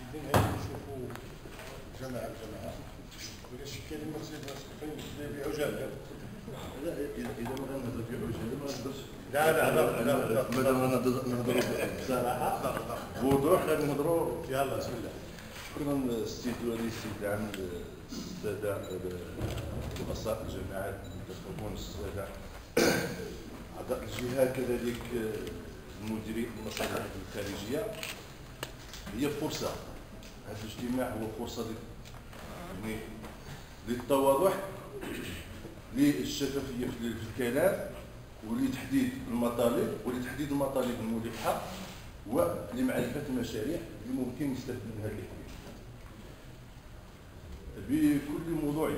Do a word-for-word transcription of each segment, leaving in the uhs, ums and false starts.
حابين هذه نشوفوا جماعه جماعه ولا شي كلمه خصنا بعجاله. لا اذا ما غنهضر بعجاله ما نقدرش. لا لا لا لا مادام نهضروا بصراحه بوضوح غنهضروا. يلا بسم الله. شكرا السيد الولي السيد العام الساده رؤساء الجماعات المنتخبون الساده اعضاء الجهه كذلك المديرين المصالح الخارجيه. هي فرصه، هذا الاجتماع هو فرصه يعني للتواضح للشفافيه في الكلام ولتحديد المطالب ولتحديد المطالب الملحه ولمعرفه المشاريع اللي ممكن يستفيد منها الاقليم بكل موضوعيه.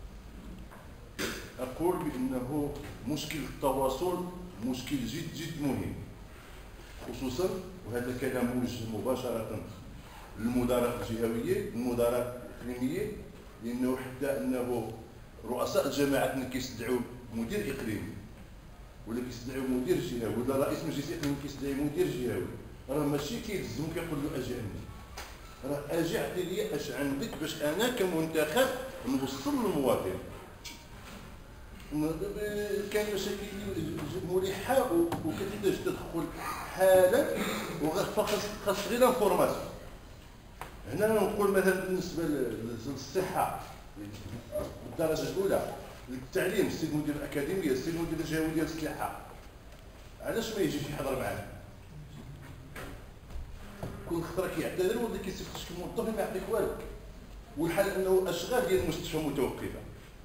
اقول بانه مشكل التواصل مشكل جد جد مهم، خصوصا وهذا الكلام موجه مباشره للمدراء الجهويه المدراء الاقليميه، لانه حتى انه رؤساء الجماعات اللي كيستدعوا مدير اقليمي ولا كيستدعوا مدير جهوي ولا رئيس مجلس اقليمي كيستدعي مدير جهوي، راه ماشي كيلزم كيقول له اجي عندي، راه اجي عطي لي اش عندك باش انا كمنتخب نوصل للمواطن. كاين مشاكل ملحه وكتحتاج تدخل حالا وخاص خاص غير لانفورماسيون. هنا نقول مثلا بالنسبه للصحه الدرجه الاولى، التعليم السيد مدير الاكاديميه السيد مدير الجهوي ديال السياحه علاش ما يجيش يحضر معنا؟ كل خطره كيعتذر ولا كيصيفط شي موظف ما يعطيك والو، والحال انه اشغال ديال المستشفى متوقفه.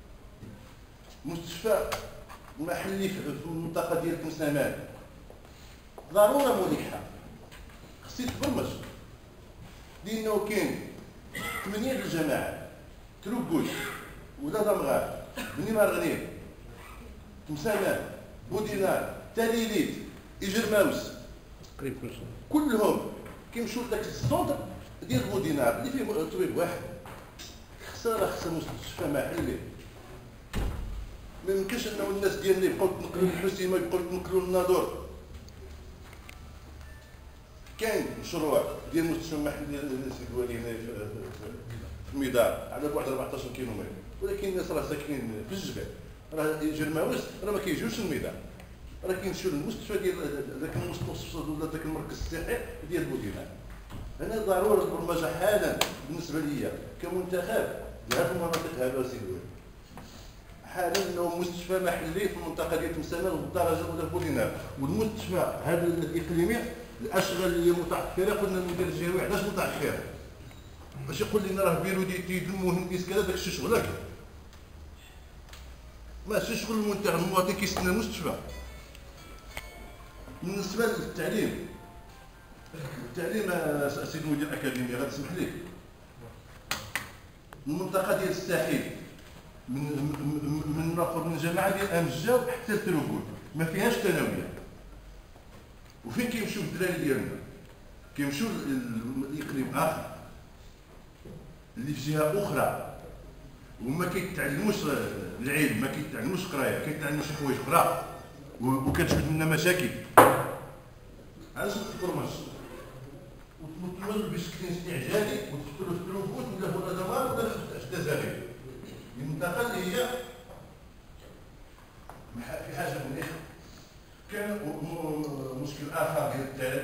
مستشفى محلي في المنطقه ديال تمسامان ضروره ملحه خص يتبرمج، لانه كاين ثمانيه د الجماعات تروكوش ولا دمغار بني مرغنين تمسامان بودينار تاليليت إجرماوس قريب كلشي كلهم كيمشيو لذاك السونتر ديال بودينار اللي فيه طبيب واحد. خساره خصها مستشفى محلي. ما يمكنش انه الناس ديالنا يبقاو يتنقلوا للحسيمه يبقاو يتنقلوا للناظور. كاين مشروع ديال مستشفى محلي السيد الولي هنا في الميدان على بعد أربعطاش كيلومتر، ولكن الناس راه ساكنين في الجبال، راه جرماوس راه ما كيجيوش للميدان، راه كيمشيو للمستشفى ديال ذاك المستوصف ولا ذاك المركز الصحي ديال بودينار. هنا ضروري البرمجه حالا بالنسبه ليا كمنتخب لهذه المناطق هذا سيد الولي. حالا انه مستشفى محلي في المنطقه ديال تمسامان والدرجه الاولى بودينار، والمستشفى هذا الاقليمي الاشغال اللي متاخره. قلنا المدير الجهوي علاش متاخر؟ باش يقول لنا راه بيرو ديال المهندس كذا داك الشيء شغلك، ماشي شغل المنتخب. المواطن كيستنى المستشفى. بالنسبه للتعليم، التعليم سيد مدير الاكاديميه غتسمح لي المنطقه ديال الساحل من من ناخذ من الجماعه ديال امجه حتى لتروكول ما فيهاش ثانويه. وفين كيمشيو الدراري ديالنا؟ كيمشيو لاقليم اخر اللي في جهه اخرى وما كيتعلموش العلم، ما كيتعلموش قرايه، كيتعلموا شي حوايج اخرى وكتجبد لنا مشاكل. علاش ما تبرمجش وتمثلوا بشكل استعجالي وتدخلوا في التلوفوت ولا في الادوار ولا في التزامين؟ المنطقه اللي هي في حاجه مليحه. كان مشكل اخر ديال